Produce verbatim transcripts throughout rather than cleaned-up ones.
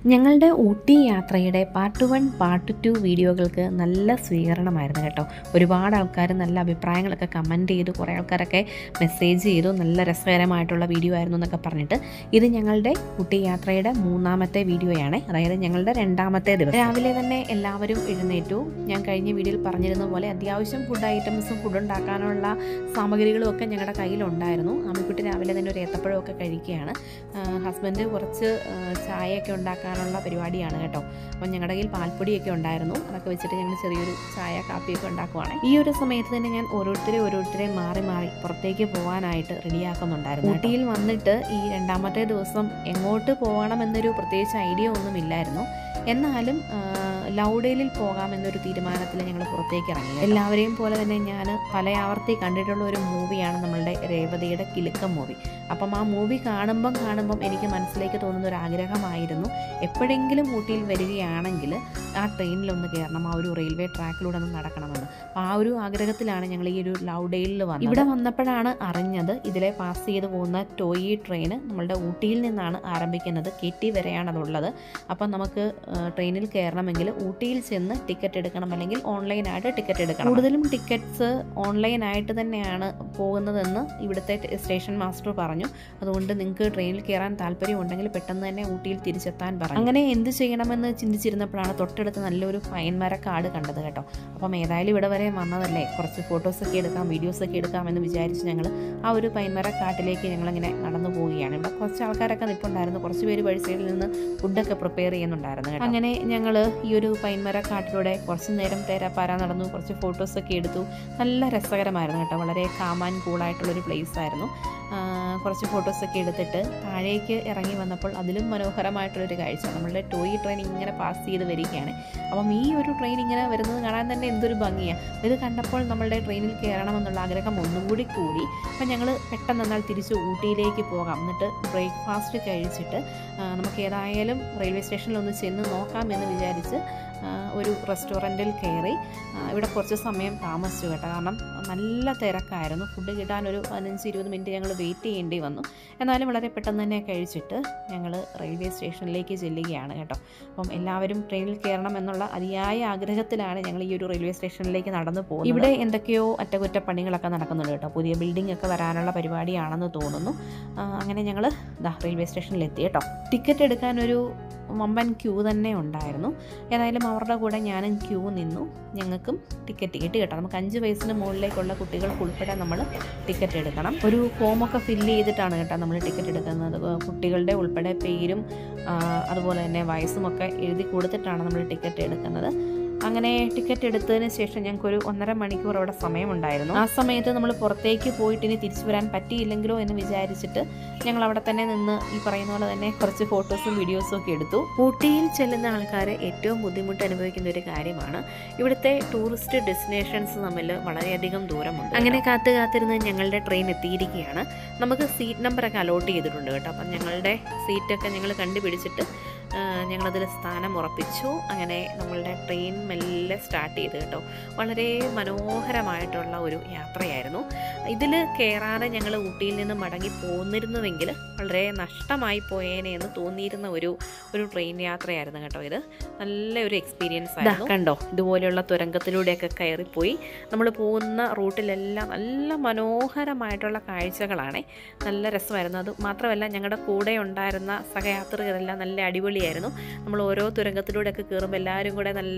ഞങ്ങളുടെ ഊട്ടി യാത്രയുടെ part one part two വീഡിയോകൾക്ക് നല്ല സ്വീകരണമായിരുന്നു കേട്ടോ. ഒരുപാട് ആൾക്കാർ നല്ല അഭിപ്രായങ്ങളൊക്കെ കമൻറ്റ് ചെയ്തു, കുറേ ആൾക്കാരൊക്കെ മെസ്സേജ് ചെയ്തു, നല്ല രസകരമായിട്ടുള്ള വീഡിയോ ആയിരുന്നു എന്നൊക്കെ പറഞ്ഞിട്ട്. ഇത് ഞങ്ങളുടെ ഊട്ടി യാത്രയുടെ മൂന്നാമത്തെ വീഡിയോയാണ്, അതായത് ഞങ്ങളുടെ രണ്ടാമത്തെ ദിവസം. രാവിലെ തന്നെ എല്ലാവരും എഴുന്നേറ്റു. ഞാൻ കഴിഞ്ഞ വീഡിയോയിൽ പറഞ്ഞിരുന്ന പോലെ അത്യാവശ്യം ഫുഡ് ഐറ്റംസും ഫുഡ് ഉണ്ടാക്കാനുള്ള സാമഗ്രികളും ഒക്കെ ഞങ്ങളുടെ കയ്യിലുണ്ടായിരുന്നു. അമ്മിക്കുട്ടി രാവിലെ തന്നെ ഒരു ഏത്തപ്പഴമൊക്കെ കഴിക്കുകയാണ്. ഹസ്ബൻഡ് കുറച്ച് ചായയൊക്കെ ഉണ്ടാക്കാൻ ുള്ള പരിപാടിയാണ് കേട്ടോ. അപ്പം ഞങ്ങളുടെ കയ്യിൽ പാൽപ്പൊടിയൊക്കെ ഉണ്ടായിരുന്നു, അതൊക്കെ വെച്ചിട്ട് ഞങ്ങൾ ചെറിയൊരു ചായ കാപ്പിയൊക്കെ ഉണ്ടാക്കുവാണ്. ഈ ഒരു സമയത്ത് തന്നെ ഞാൻ ഓരോരുത്തരെ ഓരോരുത്തരെ മാറി മാറി പുറത്തേക്ക് പോകാനായിട്ട് റെഡിയാക്കുന്നുണ്ടായിരുന്നു. ഊട്ടിയിൽ വന്നിട്ട് ഈ രണ്ടാമത്തെ ദിവസം എങ്ങോട്ട് പോകണമെന്നൊരു പ്രത്യേകിച്ച് ഐഡിയ ഒന്നും ഇല്ലായിരുന്നു. എന്നാലും ലൗഡേലിൽ പോകാമെന്നൊരു തീരുമാനത്തിൽ ഞങ്ങൾ പുറത്തേക്ക് ഇറങ്ങി. എല്ലാവരെയും പോലെ തന്നെ ഞാൻ പല ആവർത്തി കണ്ടിട്ടുള്ള ഒരു മൂവിയാണ് നമ്മളുടെ രേവതിയുടെ കിലുക്കം മൂവി. അപ്പം ആ മൂവി കാണുമ്പം കാണുമ്പം എനിക്ക് മനസ്സിലേക്ക് തോന്നുന്ന ഒരു ആഗ്രഹമായിരുന്നു, എപ്പോഴെങ്കിലും ഊട്ടിയിൽ വരികയാണെങ്കിൽ ആ ട്രെയിനിലൊന്ന് കയറണം, ആ ഒരു റെയിൽവേ ട്രാക്കിലൂടെ ഒന്ന് നടക്കണമെന്ന്. അപ്പോൾ ആ ഒരു ആഗ്രഹത്തിലാണ് ഞങ്ങൾ ഈ ഒരു ലൗഡേലിൽ വന്നത്. ഇവിടെ വന്നപ്പോഴാണ് അറിഞ്ഞത് ഇതിലെ പാസ് ചെയ്ത് പോകുന്ന ടോയി ട്രെയിന് നമ്മളുടെ ഊട്ടിയിൽ നിന്നാണ് ആരംഭിക്കുന്നത്, കെറ്റി വരെയാണതുള്ളത്. അപ്പം നമുക്ക് ട്രെയിനിൽ കയറണമെങ്കിൽ ഊട്ടിയിൽ ചെന്ന് ടിക്കറ്റ് എടുക്കണം, അല്ലെങ്കിൽ ഓൺലൈനായിട്ട് ടിക്കറ്റ് എടുക്കണം. കൂടുതലും ടിക്കറ്റ്സ് ഓൺലൈനായിട്ട് തന്നെയാണ് പോകുന്നതെന്ന് ഇവിടുത്തെ സ്റ്റേഷൻ മാസ്റ്റർ പറഞ്ഞു. അതുകൊണ്ട് നിങ്ങൾക്ക് ട്രെയിനിൽ കയറാൻ താല്പര്യമുണ്ടെങ്കിൽ പെട്ടെന്ന് തന്നെ ഊട്ടിയിൽ തിരിച്ചെത്താൻ പറഞ്ഞു. അങ്ങനെ എന്ത് ചെയ്യണമെന്ന് ചിന്തിച്ചിരുന്നപ്പോഴാണ് തൊട്ടടുത്ത് നല്ലൊരു പൈൻ മരക്കാട് കണ്ടത് കേട്ടോ. അപ്പം ഏതായാലും ഇവിടെ വരെ വന്നതല്ലേ, കുറച്ച് ഫോട്ടോസൊക്കെ എടുക്കാം, വീഡിയോസൊക്കെ എടുക്കാമെന്ന് വിചാരിച്ച് ഞങ്ങൾ ആ ഒരു പൈൻ മരക്കാട്ടിലേക്ക് ഞങ്ങളിങ്ങനെ നടന്നു പോവുകയാണ്. ഇവിടെ കുറച്ച് ആൾക്കാരൊക്കെ നിൽപ്പുണ്ടായിരുന്നു, കുറച്ച് പേര് വഴി സൈഡിൽ നിന്ന് ഫുഡൊക്കെ പ്രിപ്പയർ ചെയ്യുന്നുണ്ടായിരുന്നു കേട്ടോ. അങ്ങനെ ഞങ്ങൾ ഈ ഒരു പൈൻമരക്കാട്ടിലൂടെ കുറച്ച് നേരം തേരാപ്പാര നടന്നു, കുറച്ച് ഫോട്ടോസൊക്കെ എടുത്തു. നല്ല രസകരമായിരുന്നു കേട്ടോ, വളരെ കാം ആൻഡ് കൂളായിട്ടുള്ളൊരു പ്ലേസ് ആയിരുന്നു. കുറച്ച് ഫോട്ടോസൊക്കെ എടുത്തിട്ട് താഴേക്ക് ഇറങ്ങി വന്നപ്പോൾ അതിലും മനോഹരമായിട്ടുള്ളൊരു കാഴ്ച, നമ്മളുടെ ടോയ് ട്രെയിൻ ഇങ്ങനെ പാസ് ചെയ്ത് വരികയാണ്. അപ്പം ഈ ഒരു ട്രെയിൻ ഇങ്ങനെ വരുന്നത് കാണാൻ തന്നെ എന്തൊരു ഭംഗിയാണ്. ഇത് കണ്ടപ്പോൾ നമ്മളുടെ ട്രെയിനിൽ കയറണമെന്നുള്ള ആഗ്രഹം ഒന്നുകൂടി കൂടി. അപ്പം ഞങ്ങൾ പെട്ടെന്ന് എന്നാൽ തിരിച്ച് ഊട്ടിയിലേക്ക് പോകാം, എന്നിട്ട് ബ്രേക്ക്ഫാസ്റ്റ് കഴിച്ചിട്ട് നമുക്ക് ഏതായാലും റെയിൽവേ സ്റ്റേഷനിൽ ഒന്ന് ചെന്ന് നോക്കാം എന്ന് വിചാരിച്ച് ഒരു റെസ്റ്റോറൻറ്റിൽ കയറി. ഇവിടെ കുറച്ച് സമയം താമസിച്ചു കേട്ടോ, കാരണം നല്ല തിരക്കായിരുന്നു. ഫുഡ് കിട്ടാൻ ഒരു പതിനഞ്ച് ഇരുപത് മിനിറ്റ് ഞങ്ങൾ വെയിറ്റ് ചെയ്യേണ്ടി വന്നു. എന്നാലും വളരെ പെട്ടെന്ന് തന്നെ കഴിച്ചിട്ട് ഞങ്ങൾ റെയിൽവേ സ്റ്റേഷനിലേക്ക് ചെല്ലുകയാണ് കേട്ടോ. അപ്പം എല്ലാവരും ട്രെയിനിൽ കയറണം എന്നുള്ള അതിയായ ആഗ്രഹത്തിലാണ് ഞങ്ങൾ ഈ ഒരു റെയിൽവേ സ്റ്റേഷനിലേക്ക് നടന്നു പോകുന്നത്. ഇവിടെ എന്തൊക്കെയോ അറ്റകുറ്റപ്പണികളൊക്കെ നടക്കുന്നുണ്ട് കേട്ടോ, പുതിയ ബിൽഡിംഗ് ഒക്കെ വരാനുള്ള പരിപാടിയാണെന്ന് തോന്നുന്നു. അങ്ങനെ ഞങ്ങൾ ദാ റെയിൽവേ സ്റ്റേഷനിലെത്തി കേട്ടോ. ടിക്കറ്റ് എടുക്കാനൊരു വമ്പൻ ക്യൂ തന്നെ ഉണ്ടായിരുന്നു. ഏതായാലും അവരുടെ കൂടെ ഞാനും ക്യൂ നിന്നു. ഞങ്ങൾക്കും ടിക്കറ്റ് കിട്ടി കേട്ടോ. നമുക്ക് അഞ്ച് വയസ്സിന് മുകളിലേക്കുള്ള കുട്ടികൾക്ക് ഉൾപ്പെടെ നമ്മൾ ടിക്കറ്റ് എടുക്കണം. ഒരു ഫോമൊക്കെ ഫില്ല് ചെയ്തിട്ടാണ് കേട്ടോ നമ്മൾ ടിക്കറ്റ് എടുക്കുന്നത്. കുട്ടികളുടെ ഉൾപ്പെടെ പേരും അതുപോലെ തന്നെ വയസ്സുമൊക്കെ എഴുതി കൊടുത്തിട്ടാണ് നമ്മൾ ടിക്കറ്റ് എടുക്കുന്നത്. അങ്ങനെ ടിക്കറ്റ് എടുത്തതിന് ശേഷം ഞങ്ങൾക്കൊരു ഒന്നര മണിക്കൂർ അവിടെ സമയമുണ്ടായിരുന്നു. ആ സമയത്ത് നമ്മൾ പുറത്തേക്ക് പോയിട്ട് ഇനി തിരിച്ചു വരാൻ പറ്റിയില്ലെങ്കിലോ എന്ന് വിചാരിച്ചിട്ട് ഞങ്ങൾ അവിടെ തന്നെ നിന്ന് ഈ പറയുന്ന പോലെ തന്നെ കുറച്ച് ഫോട്ടോസും വീഡിയോസും ഒക്കെ എടുത്തു. ഊട്ടിയിൽ ചെല്ലുന്ന ആൾക്കാർ ഏറ്റവും ബുദ്ധിമുട്ട് അനുഭവിക്കുന്ന ഒരു കാര്യമാണ്, ഇവിടുത്തെ ടൂറിസ്റ്റ് ഡെസ്റ്റിനേഷൻസ് തമ്മിൽ വളരെയധികം ദൂരമുണ്ട്. അങ്ങനെ കാത്തു കാത്തിരുന്ന് ഞങ്ങളുടെ ട്രെയിൻ എത്തിയിരിക്കുകയാണ്. നമുക്ക് സീറ്റ് നമ്പറൊക്കെ അലോട്ട് ചെയ്തിട്ടുണ്ട് കേട്ടോ. അപ്പം ഞങ്ങളുടെ സീറ്റൊക്കെ ഞങ്ങൾ കണ്ടുപിടിച്ചിട്ട് ഞങ്ങളതിൽ സ്ഥാനം ഉറപ്പിച്ചു. അങ്ങനെ നമ്മളുടെ ട്രെയിൻ മെല്ലെ സ്റ്റാർട്ട് ചെയ്തു കേട്ടോ. വളരെ മനോഹരമായിട്ടുള്ള ഒരു യാത്രയായിരുന്നു. ഇതിൽ കയറാതെ ഞങ്ങൾ ഊട്ടിയിൽ നിന്ന് മടങ്ങി പോന്നിരുന്നുവെങ്കിൽ വളരെ നഷ്ടമായി പോയേനെ എന്ന് തോന്നിയിരുന്ന ഒരു ഒരു ട്രെയിൻ യാത്രയായിരുന്നു കേട്ടോ. ഇത് നല്ലൊരു എക്സ്പീരിയൻസ് ആയിരുന്നു. കണ്ടോ, ഇതുപോലെയുള്ള തുരങ്കത്തിലൂടെയൊക്കെ കയറിപ്പോയി നമ്മൾ പോകുന്ന റൂട്ടിലെല്ലാം നല്ല മനോഹരമായിട്ടുള്ള കാഴ്ചകളാണ്. നല്ല രസമായിരുന്നു. അത് മാത്രമല്ല ഞങ്ങളുടെ കൂടെ ഉണ്ടായിരുന്ന സഹയാത്രികരെല്ലാം നല്ല അടിപൊളിയായിരുന്നു. നമ്മൾ ഓരോ തുരങ്കത്തിലൂടെയൊക്കെ കയറുമ്പോൾ എല്ലാവരും കൂടെ നല്ല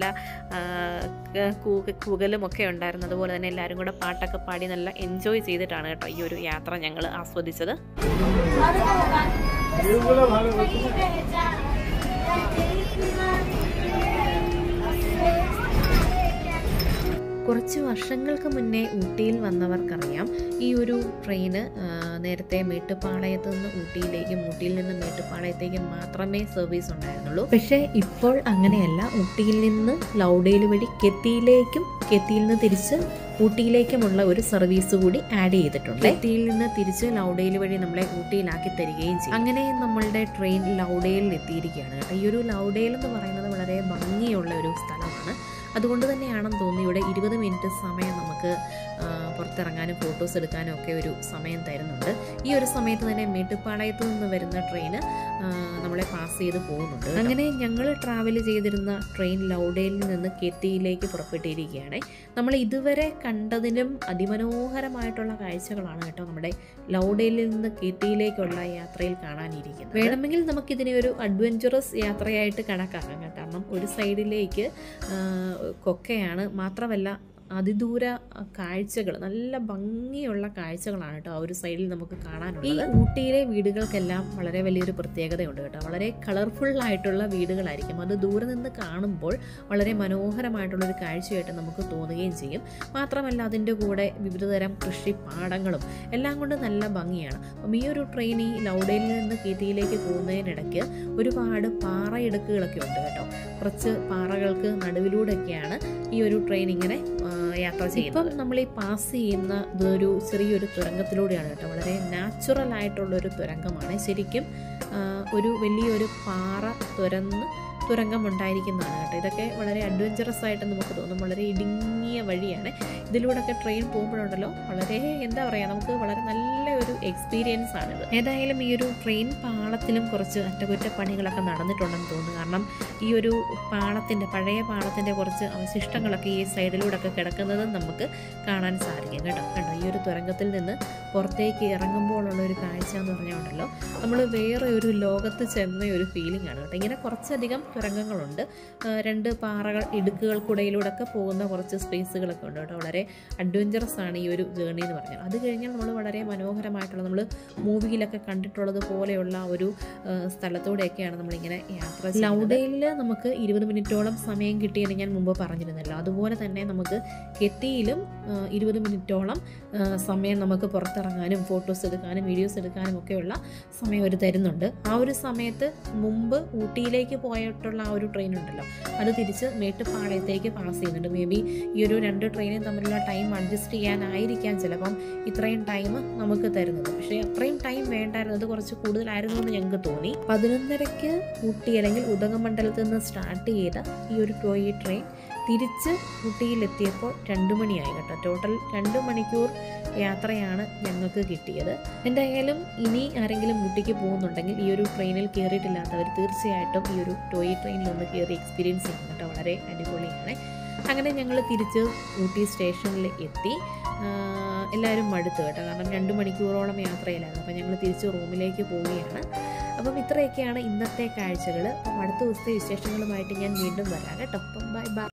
കൂകലും ഒക്കെ ഉണ്ടായിരുന്നു. അതുപോലെ തന്നെ എല്ലാവരും കൂടെ പാട്ടൊക്കെ പാടി നല്ല എൻജോയ് ചെയ്തിട്ടാണ് കേട്ടോ ഈ ഒരു യാത്ര ഞങ്ങൾ ആസ്വദിച്ചത്. കുറച്ച് വർഷങ്ങൾക്ക് മുന്നേ ഊട്ടിയിൽ വന്നവർക്കറിയാം, ഈ ഒരു ട്രെയിന് നേരത്തെ മേട്ടുപ്പാളയത്ത് നിന്ന് ഊട്ടിയിലേക്കും ഊട്ടിയിൽ നിന്ന് മേട്ടുപ്പാളയത്തേക്കും മാത്രമേ സർവീസ് ഉണ്ടായിരുന്നുള്ളൂ. പക്ഷേ ഇപ്പോൾ അങ്ങനെയല്ല, ഊട്ടിയിൽ നിന്ന് ലൗഡേൽ വഴി കെത്തിയിലേക്കും കെത്തിയിൽ നിന്ന് തിരിച്ച് ഊട്ടിയിലേക്കുമുള്ള ഒരു സർവീസ് കൂടി ആഡ് ചെയ്തിട്ടുണ്ട്. കെത്തിയിൽ നിന്ന് തിരിച്ച് ലൗഡേൽ വഴി നമ്മളെ ഊട്ടിയിലാക്കി തരികയും ചെയ്യും. അങ്ങനെ നമ്മളുടെ ട്രെയിൻ ലൗഡേലിൽ എത്തിയിരിക്കുകയാണ് കേട്ടോ. ഈ ഒരു ലൗഡേൽ എന്ന് പറയുന്നത് വളരെ ഭംഗിയുള്ള ഒരു സ്ഥലമാണ്. അതുകൊണ്ട് തന്നെയാണെന്ന് തോന്നി ഇവിടെ ഇരുപത് മിനിറ്റ് സമയം നമുക്ക് പുറത്തിറങ്ങാനും ഫോട്ടോസ് എടുക്കാനും ഒക്കെ ഒരു സമയം തരുന്നുണ്ട്. ഈ ഒരു സമയത്ത് തന്നെ മേട്ടുപ്പാളയത്ത് നിന്ന് വരുന്ന ട്രെയിന് നമ്മളെ പാസ് ചെയ്ത് പോകുന്നുണ്ട്. അങ്ങനെ ഞങ്ങൾ ട്രാവൽ ചെയ്തിരുന്ന ട്രെയിൻ ലൗഡയിൽ നിന്ന് കെത്തിയിലേക്ക് പുറപ്പെട്ടിരിക്കുകയാണ്. നമ്മൾ ഇതുവരെ കണ്ടതിലും അതിമനോഹരമായിട്ടുള്ള കാഴ്ചകളാണ് കേട്ടോ നമ്മുടെ ലൗഡയിൽ നിന്ന് കെത്തിയിലേക്കുള്ള യാത്രയിൽ കാണാനിരിക്കുന്നത്. വേണമെങ്കിൽ നമുക്കിതിനെ ഒരു അഡ്വഞ്ചറസ് യാത്രയായിട്ട് കണക്കാക്കാം. കാരണം ഒരു സൈഡിലേക്ക് കൊക്കയാണ്, മാത്രമല്ല അതിദൂര കാഴ്ചകൾ, നല്ല ഭംഗിയുള്ള കാഴ്ചകളാണ് കേട്ടോ ആ ഒരു സൈഡിൽ നമുക്ക് കാണാനുള്ളത്. ഈ ഊട്ടിയിലെ വീടുകൾക്കെല്ലാം വളരെ വലിയൊരു പ്രത്യേകതയുണ്ട് കേട്ടോ. വളരെ കളർഫുൾ ആയിട്ടുള്ള വീടുകളായിരിക്കും. അത് ദൂരെ നിന്ന് കാണുമ്പോൾ വളരെ മനോഹരമായിട്ടുള്ളൊരു കാഴ്ചയായിട്ട് നമുക്ക് തോന്നുകയും ചെയ്യും. മാത്രമല്ല അതിൻ്റെ കൂടെ വിവിധതരം കൃഷിപ്പാടങ്ങളും എല്ലാം കൊണ്ട് നല്ല ഭംഗിയാണ്. അപ്പം ഈ ഒരു ട്രെയിൻ ഈ ലൗഡയിൽ നിന്ന് കെത്തിയിലേക്ക് പോകുന്നതിനിടയ്ക്ക് ഒരുപാട് പാറയിടുക്കുകളൊക്കെ ഉണ്ട് കേട്ടോ. കുറച്ച് പാറകൾക്ക് നടുവിലൂടെയൊക്കെയാണ് ഈ ഒരു ട്രെയിൻ ഇങ്ങനെ യാത്ര ചെയ്യുന്നത്. ഇപ്പം നമ്മൾ ഈ പാസ് ചെയ്യുന്ന ഇതൊരു ചെറിയൊരു തുരങ്കത്തിലൂടെയാണ് കേട്ടോ. വളരെ നാച്ചുറൽ ആയിട്ടുള്ളൊരു തുരങ്കമാണ്. ശരിക്കും ഒരു വലിയൊരു പാറ തുരന്ന് തുരങ്കം ഉണ്ടായിരിക്കുന്നതാണ് കേട്ടോ. ഇതൊക്കെ വളരെ അഡ്വഞ്ചറസ് ആയിട്ട് നമുക്ക് തോന്നും. വളരെ ഇടുങ്ങിയ വഴിയാണ്. ഇതിലൂടെയൊക്കെ ട്രെയിൻ പോകുമ്പോഴുണ്ടല്ലോ വളരെ എന്താ പറയുക, നമുക്ക് വളരെ നല്ല ഒരു എക്സ്പീരിയൻസ് ആണിത്. ഏതായാലും ഈ ഒരു ട്രെയിൻ പാളത്തിലും കുറച്ച് അറ്റകുറ്റപ്പണികളൊക്കെ നടന്നിട്ടുണ്ടെന്ന് തോന്നുന്നു. കാരണം ഈ ഒരു പാളത്തിൻ്റെ പഴയ പാളത്തിൻ്റെ കുറച്ച് അവശിഷ്ടങ്ങളൊക്കെ ഈ സൈഡിലൂടെയൊക്കെ കിടക്കുന്നത് നമുക്ക് കാണാൻ സാധിക്കും കേട്ടോ. കണ്ടോ, ഈ ഒരു തുരങ്കത്തിൽ നിന്ന് പുറത്തേക്ക് ഇറങ്ങുമ്പോഴുള്ള ഒരു കാഴ്ച എന്ന് പറഞ്ഞുകൊണ്ടല്ലോ നമ്മൾ വേറെ ഒരു ലോകത്ത് ചെന്ന ഒരു ഫീലിംഗ് ആണ് കേട്ടോ. ഇങ്ങനെ കുറച്ചധികം തുരങ്കങ്ങളുണ്ട്. രണ്ട് പാറകൾ ഇടുക്കുകൾക്കിടയിലൂടെ ഒക്കെ പോകുന്ന കുറച്ച് സ്പേസുകളൊക്കെ ഉണ്ട് കേട്ടോ. വളരെ അഡ്വഞ്ചറസ് ആണ് ഈ ഒരു ജേർണി എന്ന് പറഞ്ഞാൽ. അത് കഴിഞ്ഞാൽ നമ്മൾ വളരെ മനോഹരമായിട്ടുള്ള നമ്മൾ മൂവിയിലൊക്കെ കണ്ടിട്ടുള്ളത് പോലെയുള്ള ഒരു സ്ഥലത്തൂടെയൊക്കെയാണ് നമ്മളിങ്ങനെ യാത്ര ചെയ്യുന്നത്. ലൗഡയിൽ നമുക്ക് ഇരുപത് മിനിറ്റോളം സമയം കിട്ടിയെന്ന് ഞാൻ മുമ്പ് പറഞ്ഞിരുന്നല്ലോ. അതുപോലെ തന്നെ നമുക്ക് കെത്തിയിലും ഇരുപത് മിനിറ്റോളം സമയം നമുക്ക് പുറത്തിറങ്ങാനും ഫോട്ടോസ് എടുക്കാനും വീഡിയോസ് എടുക്കാനും ഒക്കെയുള്ള സമയം അവർ തരുന്നുണ്ട്. ആ ഒരു സമയത്ത് മുമ്പ് ഊട്ടിയിലേക്ക് പോയിട്ടുള്ള ആ ഒരു ട്രെയിൻ ഉണ്ടല്ലോ, അത് തിരിച്ച് മേട്ടുപ്പാളയത്തേക്ക് പാസ് ചെയ്യുന്നുണ്ട്. മേ ബി ഈ ഒരു രണ്ട് ട്രെയിനും തമ്മിലുള്ള ടൈം അഡ്ജസ്റ്റ് ചെയ്യാനായിരിക്കാം ചിലപ്പം ഇത്രയും ടൈം നമുക്ക് തരുന്നത്. പക്ഷേ അത്രയും ടൈം വേണ്ടായിരുന്നത്, കുറച്ച് കൂടുതലായിരുന്നു എന്ന് ഞങ്ങൾക്ക് തോന്നി. പതിനൊന്നരയ്ക്ക് ഊട്ടി അല്ലെങ്കിൽ ഉദഗമണ്ഡലത്തിൽ നിന്ന് സ്റ്റാർട്ട് ചെയ്ത ഈ ഒരു ടോയ് ട്രെയിൻ തിരിച്ച് ഊട്ടിയിലെത്തിയപ്പോൾ രണ്ട് മണിയായി കേട്ടോ. ടോട്ടൽ രണ്ട് മണിക്കൂർ യാത്രയാണ് ഞങ്ങൾക്ക് കിട്ടിയത്. എന്തായാലും ഇനി ആരെങ്കിലും ഊട്ടിക്ക് പോകുന്നുണ്ടെങ്കിൽ ഈ ഒരു ട്രെയിനിൽ കയറിയിട്ടില്ലാത്തവർ തീർച്ചയായിട്ടും ഈ ഒരു ടോയ് ട്രെയിനിൽ ഒന്ന് കയറി എക്സ്പീരിയൻസ് ചെയ്യണം കേട്ടോ. വളരെ അടിപൊളിയാണ്. അങ്ങനെ ഞങ്ങൾ തിരിച്ച് ഊട്ടി സ്റ്റേഷനിൽ എത്തി. എല്ലാവരും മടുത്തു കേട്ടോ, കാരണം രണ്ട് മണിക്കൂറോളം യാത്രയിലായിരുന്നു. അപ്പം ഞങ്ങൾ തിരിച്ച് റൂമിലേക്ക് പോവുകയാണ്. അപ്പം ഇത്രയൊക്കെയാണ് ഇന്നത്തെ കാഴ്ചകൾ. അപ്പം അടുത്ത ദിവസത്തെ വിശേഷങ്ങളുമായിട്ട് ഞാൻ വീണ്ടും വരാം കേട്ടോ. അപ്പം ബൈ ബൈ.